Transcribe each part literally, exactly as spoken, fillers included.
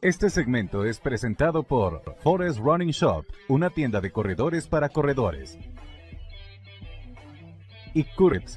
Este segmento es presentado por Forest Running Shop, una tienda de corredores para corredores. Y Currents.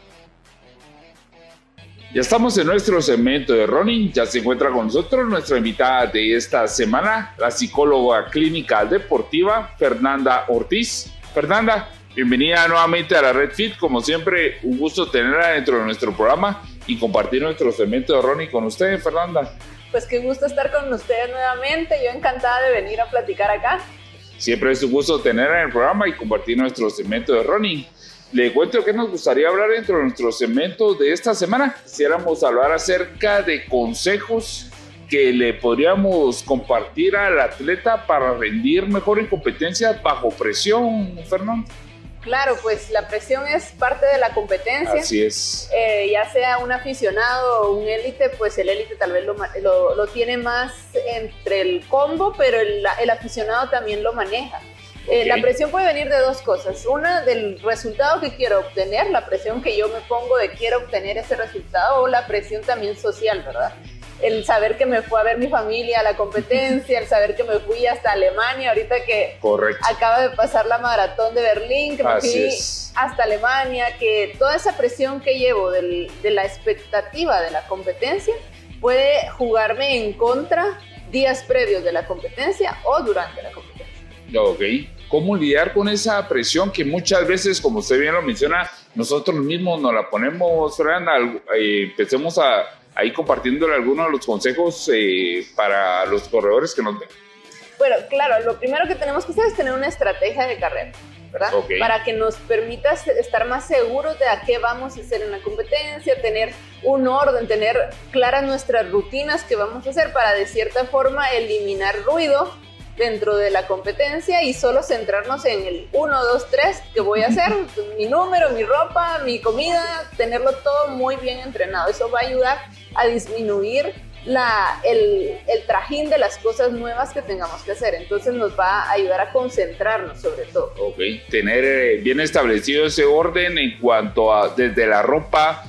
Ya estamos en nuestro segmento de running. Ya se encuentra con nosotros nuestra invitada de esta semana, la psicóloga clínica deportiva Fernanda Ortiz. Fernanda, bienvenida nuevamente a la Red Fit. Como siempre, un gusto tenerla dentro de nuestro programa y compartir nuestro segmento de running con usted, Fernanda. Pues qué gusto estar con ustedes nuevamente. Yo encantada de venir a platicar acá. Siempre es un gusto tenerla en el programa y compartir nuestro segmento de running. Le cuento que nos gustaría hablar dentro de nuestro segmento de esta semana. Quisiéramos hablar acerca de consejos que le podríamos compartir al atleta para rendir mejor en competencias bajo presión, Fernando. Claro, pues la presión es parte de la competencia. Así es. Eh, ya sea un aficionado o un élite, pues el élite tal vez lo, lo, lo tiene más entre el combo, pero el, el aficionado también lo maneja. Eh, okay. La presión puede venir de dos cosas. Una, del resultado que quiero obtener, la presión que yo me pongo de quiero obtener ese resultado, o la presión también social, ¿verdad? El saber que me fue a ver mi familia a la competencia, el saber que me fui hasta Alemania, ahorita que Correcto. acaba de pasar la maratón de Berlín, que me Así fui es. hasta Alemania, que toda esa presión que llevo del, de la expectativa de la competencia puede jugarme en contra días previos de la competencia o durante la competencia. Ok. ¿Cómo lidiar con esa presión que muchas veces, como usted bien lo menciona, nosotros mismos nos la ponemos, Fran? Eh, empecemos a ahí compartiéndole algunos de los consejos eh, para los corredores que nos ven. Bueno, claro, lo primero que tenemos que hacer es tener una estrategia de carrera, ¿verdad? Okay. Para que nos permita estar más seguros de a qué vamos a hacer en la competencia, tener un orden, tener claras nuestras rutinas que vamos a hacer para de cierta forma eliminar ruido dentro de la competencia y solo centrarnos en el uno, dos, tres que voy a hacer, mi número, mi ropa, mi comida, tenerlo todo muy bien entrenado. Eso va a ayudar a disminuir la, el, el trajín de las cosas nuevas que tengamos que hacer. Entonces nos va a ayudar a concentrarnos sobre todo. Ok, tener eh, bien establecido ese orden en cuanto a desde la ropa,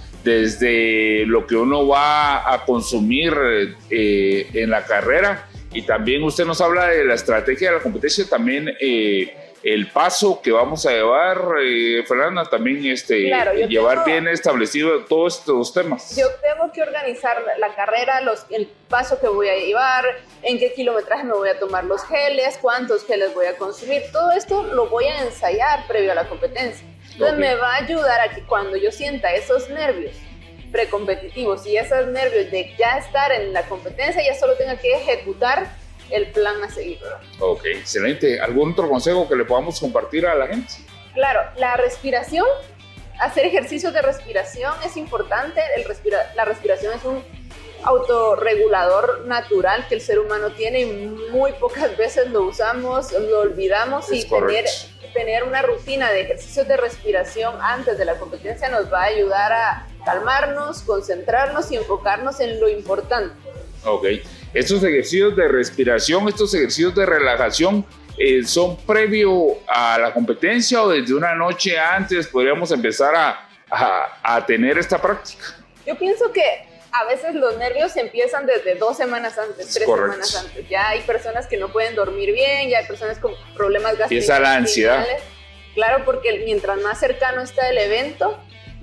desde lo que uno va a consumir eh, en la carrera. Y también usted nos habla de la estrategia de la competencia, también eh, el paso que vamos a llevar, eh, Fernanda, también este, claro, llevar tengo, bien establecido todos estos temas. Yo tengo que organizar la carrera, los, el paso que voy a llevar, en qué kilometraje me voy a tomar los geles, cuántos geles voy a consumir. Todo esto lo voy a ensayar previo a la competencia. Entonces okay. me va a ayudar a que cuando yo sienta esos nervios precompetitivos y esos nervios de ya estar en la competencia, ya solo tenga que ejecutar el plan a seguir, ¿verdad? Ok, excelente. ¿Algún otro consejo que le podamos compartir a la gente? Claro, la respiración, hacer ejercicios de respiración es importante. El respira, la respiración es un autorregulador natural que el ser humano tiene y muy pocas veces lo usamos, lo olvidamos, es y tener, tener una rutina de ejercicios de respiración antes de la competencia nos va a ayudar a calmarnos, concentrarnos y enfocarnos en lo importante. Ok, estos ejercicios de respiración, estos ejercicios de relajación, eh, ¿son previo a la competencia o desde una noche antes podríamos empezar a, a, a tener esta práctica? Yo pienso que a veces los nervios empiezan desde dos semanas antes, tres Correcto. semanas antes. Ya hay personas que no pueden dormir bien, ya hay personas con problemas gastrointestinales. Empieza la ansiedad. Claro, porque mientras más cercano está el evento,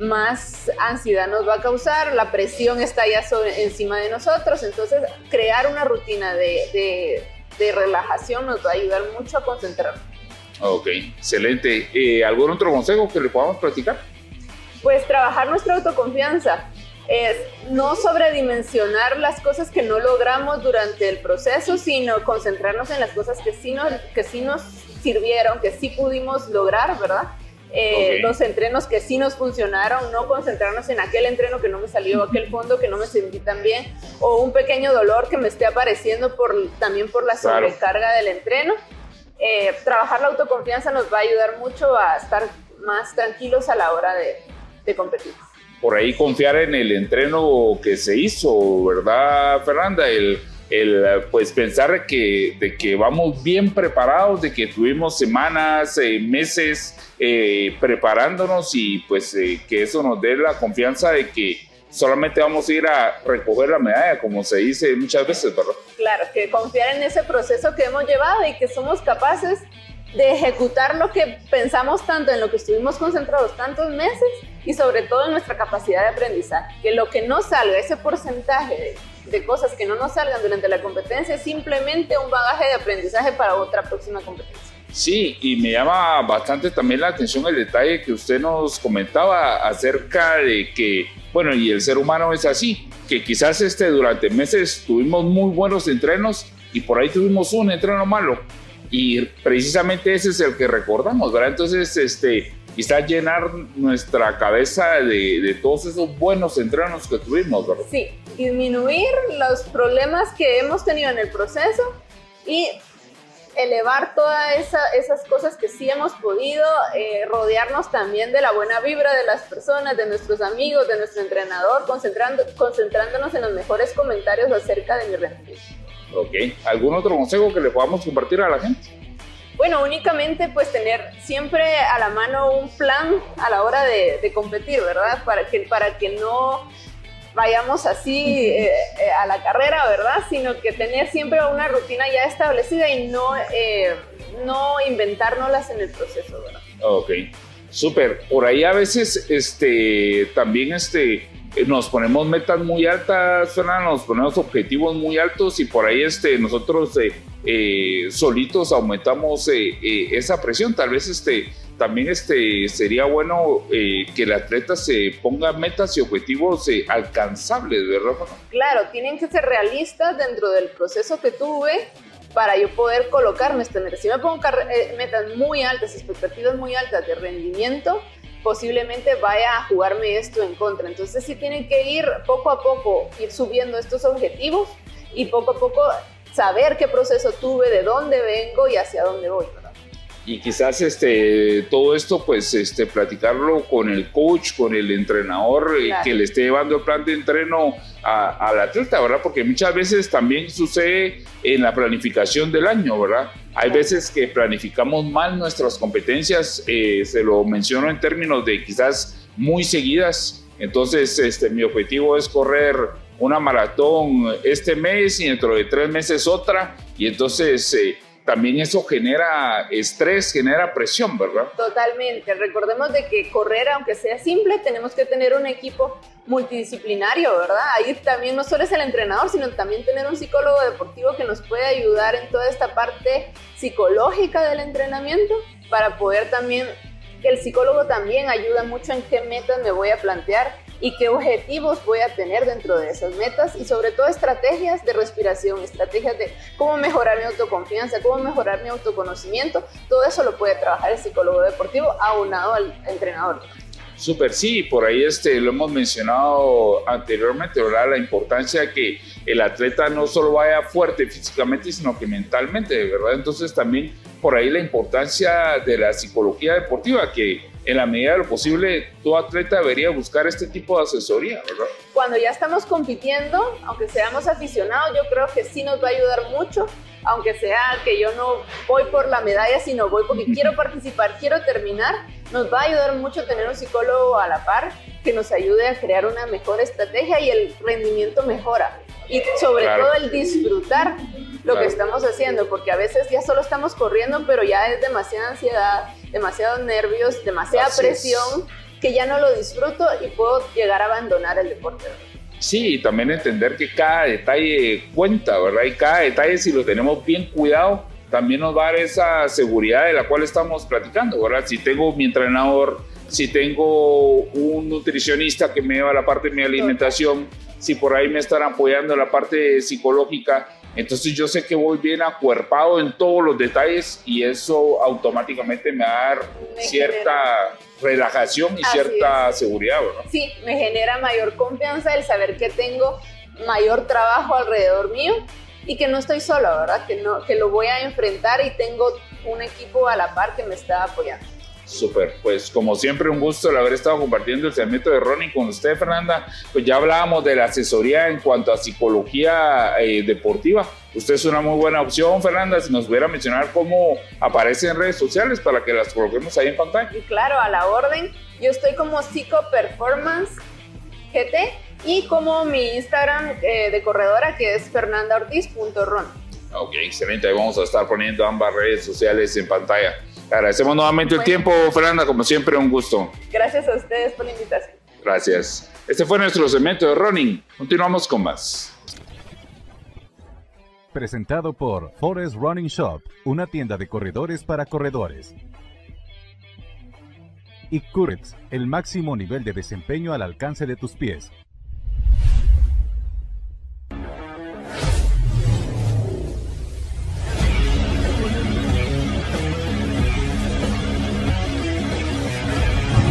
más ansiedad nos va a causar, la presión está ya sobre, encima de nosotros, entonces crear una rutina de, de, de relajación nos va a ayudar mucho a concentrarnos. Ok, excelente. Eh, ¿Algún otro consejo que le podamos platicar? Pues trabajar nuestra autoconfianza. Es no sobredimensionar las cosas que no logramos durante el proceso, sino concentrarnos en las cosas que sí nos, que sí nos sirvieron, que sí pudimos lograr, ¿verdad? Eh, okay. Los entrenos que sí nos funcionaron, no concentrarnos en aquel entreno que no me salió, aquel fondo que no me sentí tan bien, o un pequeño dolor que me esté apareciendo por, también por la sobrecarga claro. del entreno. Eh, trabajar la autoconfianza nos va a ayudar mucho a estar más tranquilos a la hora de, de competir. Por ahí confiar en el entreno que se hizo, ¿verdad, Fernanda? El, el pues pensar que, de que vamos bien preparados, de que tuvimos semanas, eh, meses eh, preparándonos y pues eh, que eso nos dé la confianza de que solamente vamos a ir a recoger la medalla, como se dice muchas veces, ¿verdad? Claro, que confiar en ese proceso que hemos llevado y que somos capaces de ejecutar lo que pensamos tanto, en lo que estuvimos concentrados tantos meses y sobre todo en nuestra capacidad de aprendizaje. Que lo que no salga, ese porcentaje de, de cosas que no nos salgan durante la competencia es simplemente un bagaje de aprendizaje para otra próxima competencia. Sí, y me llama bastante también la atención el detalle que usted nos comentaba acerca de que, bueno, y el ser humano es así, que quizás este, durante meses tuvimos muy buenos entrenos y por ahí tuvimos un entreno malo. Y precisamente ese es el que recordamos, ¿verdad? Entonces, este, quizás llenar nuestra cabeza de, de todos esos buenos entrenos que tuvimos, ¿verdad? Sí, disminuir los problemas que hemos tenido en el proceso y elevar todas esa, esas cosas que sí hemos podido, eh, rodearnos también de la buena vibra de las personas, de nuestros amigos, de nuestro entrenador, concentrando, concentrándonos en los mejores comentarios acerca de mi rendimiento. Ok, ¿algún otro consejo que le podamos compartir a la gente? Bueno, únicamente pues tener siempre a la mano un plan a la hora de, de competir, ¿verdad? Para que, para que no vayamos así eh, eh, a la carrera, ¿verdad? Sino que tener siempre una rutina ya establecida y no, eh, no inventárnoslas en el proceso, ¿verdad? Ok, súper. Por ahí a veces este, también este, nos ponemos metas muy altas, Fernanda, nos ponemos objetivos muy altos y por ahí este, nosotros eh, eh, solitos aumentamos eh, eh, esa presión. Tal vez este, también este, sería bueno eh, que el atleta se ponga metas y objetivos eh, alcanzables, ¿verdad? Claro, tienen que ser realistas dentro del proceso que tuve para yo poder colocarme esta meta. Si me pongo eh, metas muy altas, expectativas muy altas de rendimiento, posiblemente vaya a jugarme esto en contra. Entonces sí tienen que ir poco a poco, ir subiendo estos objetivos y poco a poco saber qué proceso tuve, de dónde vengo y hacia dónde voy, ¿verdad? Y quizás este, todo esto, pues, este, platicarlo con el coach, con el entrenador, claro, eh, que le esté llevando el plan de entreno a, al atleta, ¿verdad? Porque muchas veces también sucede en la planificación del año, ¿verdad? Hay veces que planificamos mal nuestras competencias, eh, se lo menciono en términos de quizás muy seguidas. Entonces, este, mi objetivo es correr una maratón este mes y dentro de tres meses otra, y entonces Eh, también eso genera estrés, genera presión, ¿verdad? Totalmente. Recordemos de que correr, aunque sea simple, tenemos que tener un equipo multidisciplinario, ¿verdad? Ahí también no solo es el entrenador, sino también tener un psicólogo deportivo que nos puede ayudar en toda esta parte psicológica del entrenamiento para poder también, que el psicólogo también ayuda mucho en qué metas me voy a plantear y qué objetivos voy a tener dentro de esas metas y sobre todo estrategias de respiración, estrategias de cómo mejorar mi autoconfianza, cómo mejorar mi autoconocimiento. Todo eso lo puede trabajar el psicólogo deportivo aunado al entrenador. Súper, sí, por ahí este, lo hemos mencionado anteriormente, ¿verdad? La importancia de que el atleta no solo vaya fuerte físicamente, sino que mentalmente, ¿verdad? Entonces también por ahí la importancia de la psicología deportiva, que en la medida de lo posible todo atleta debería buscar este tipo de asesoría, ¿verdad? Cuando ya estamos compitiendo, aunque seamos aficionados, yo creo que sí nos va a ayudar mucho, aunque sea que yo no voy por la medalla, sino voy porque quiero participar, quiero terminar. Nos va a ayudar mucho tener un psicólogo a la par que nos ayude a crear una mejor estrategia y el rendimiento mejora. Y sobre claro. todo el disfrutar lo claro. que estamos haciendo, porque a veces ya solo estamos corriendo, pero ya es demasiada ansiedad, demasiados nervios, demasiada Así presión, es. que ya no lo disfruto y puedo llegar a abandonar el deporte. Sí, y también entender que cada detalle cuenta, ¿verdad? Y cada detalle, si lo tenemos bien cuidado, también nos va a dar esa seguridad de la cual estamos platicando, ¿verdad? Si tengo mi entrenador, si tengo un nutricionista que me lleva la parte de mi alimentación, si por ahí me están apoyando en la parte psicológica, entonces yo sé que voy bien acuerpado en todos los detalles y eso automáticamente me va a dar me cierta genera. relajación y Así cierta es. seguridad, ¿verdad? Sí, me genera mayor confianza el saber que tengo mayor trabajo alrededor mío y que no estoy sola, ¿verdad? Que, no, que lo voy a enfrentar y tengo un equipo a la par que me está apoyando. Súper, pues como siempre un gusto el haber estado compartiendo el segmento de running con usted, Fernanda. Pues ya hablábamos de la asesoría en cuanto a psicología eh, deportiva. Usted es una muy buena opción, Fernanda, si nos pudiera mencionar cómo aparece en redes sociales para que las coloquemos ahí en pantalla. Y claro, a la orden. Yo estoy como Psico Performance G T y como mi Instagram eh, de corredora, que es fernanda ortiz punto ron. Ok, excelente. Ahí vamos a estar poniendo ambas redes sociales en pantalla. Agradecemos nuevamente el tiempo, Fernanda. Como siempre, un gusto. Gracias a ustedes por la invitación. Gracias. Este fue nuestro segmento de running. Continuamos con más. Presentado por Forest Running Shop, una tienda de corredores para corredores. Y Currents, el máximo nivel de desempeño al alcance de tus pies.